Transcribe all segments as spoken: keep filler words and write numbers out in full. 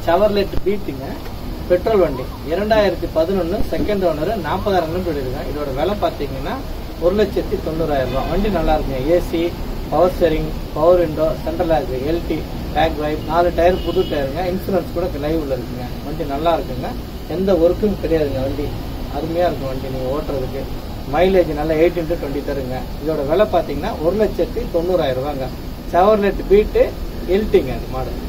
Chevrolet பீட்டுங்க petrol வண்டி இரண்டாயிரத்து பதினொன்று செகண்ட் ஓனர் நாற்பதாயிரம் கிலோமீட்டர் ஓடிருக்கேன். இதோட விலை பார்த்தீங்கன்னா ஒரு லட்சத்தி தொண்ணூறாயிரம் ரூபாய். வண்டி நல்லா இருக்குங்க. AC, power steering, power window, central lock, எல்டி, பேக் வைப், நாலு டயர் புது டயருங்க. இன்சூரன்ஸ் கூட லைவ்ல இருக்குங்க. வண்டி நல்லா இருக்குங்க. எந்த ஒர்க்கும் கிடையாதுங்க. வண்டி அருமையா இருக்கும். வண்டி நீங்க ஓட்டுறதுக்கு மைலேஜ் நல்லா எயிட்டீன் டு டுவெண்ட்டி தருங்க. இதோட விலை பார்த்தீங்கன்னா ஒரு லட்சத்தி தொண்ணூறாயிரம் ரூபாங்க. Chevrolet பீட்டு எல்டிங்க அந்த மாடல்.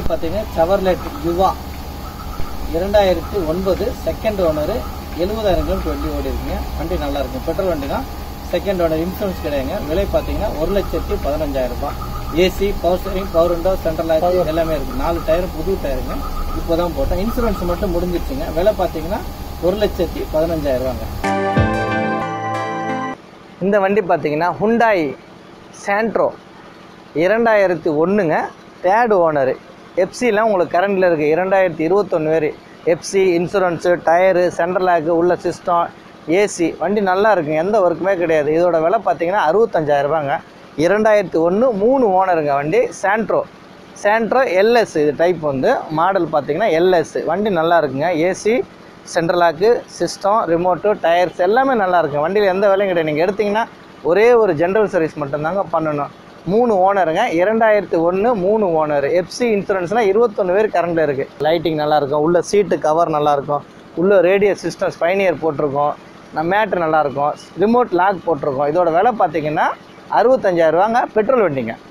பார்த்தீங்கன்னா செவர்லெட் யுவா இரண்டாயிரத்தி ஒன்பது செகண்ட் ஓனர் எழுபதாயிரம் கிலோமீட்டர் வண்டி ஓடி இருக்குங்க. வண்டி நல்லா இருக்கும். பெட்ரோல் வண்டி தான். செகண்ட் ஓனர், இன்சூரன்ஸ் கிடையாதுங்க. விலை பார்த்தீங்கன்னா ஒரு லட்சத்தி பதினஞ்சாயிரம் ரூபாய். AC, power steering, power window, central lock எல்லாமே இருக்கு. நாலு டயர் புது டயருங்க. இப்போதான் போட்டோம். இன்சூரன்ஸ் மட்டும் முடிஞ்சிருச்சுங்க. விலை பார்த்தீங்கன்னா ஒரு லட்சத்தி பதினஞ்சாயிரம் ரூபாங்க. இந்த வண்டி பார்த்தீங்கன்னா ஹுண்டாய் சாண்ட்ரோ இரண்டாயிரத்தி ஒன்றுங்க. Third owner. எஃப்சிலாம் உங்களுக்கு கரண்டில் இருக்குது. இரண்டாயிரத்தி இருபத்தொன்று வேறு FC, insurance, tyre, central lock, உள்ள சிஸ்டம், ஏசி. வண்டி நல்லா இருக்குங்க. எந்த ஒர்க்குமே கிடையாது. இதோட விலை பார்த்தீங்கன்னா அறுபத்தஞ்சாயிரம் ரூபாங்க. இரண்டாயிரத்தி ஒன்று மூணு ஓனருங்க வண்டி. சாண்ட்ரோ சாண்ட்ரோ எல்எஸ் இது டைப் வந்து மாடல் பார்த்தீங்கன்னா எல்எஸ். வண்டி நல்லா இருக்குங்க. AC, central lock, system, remote, tyres எல்லாமே நல்லா இருக்குங்க. வண்டியில் எந்த வேலையும் கிடையாது. நீங்கள் எடுத்திங்கன்னா ஒரே ஒரு ஜென்ரல் சர்வீஸ் மட்டும்தாங்க பண்ணணும். மூணு ஓனருங்க. இரண்டாயிரத்தி ஒன்று மூணு ஓனர். எஃப்சி, இன்சூரன்ஸ்லாம் இருபத்தொன்று பேர் கரண்டில் இருக்குது. லைட்டிங் நல்லாயிருக்கும். உள்ள சீட்டு கவர் நல்லாயிருக்கும். உள்ள ரேடியோ சிஸ்டம் ஸ்பைனியர் போட்டிருக்கோம். நம்ம மேட்ரு நல்லாயிருக்கும். ரிமோட் லாக் போட்டிருக்கோம். இதோட விலை பார்த்தீங்கன்னா அறுபத்தஞ்சாயிரம் ரூபாங்க. பெட்ரோல் வண்டிங்க.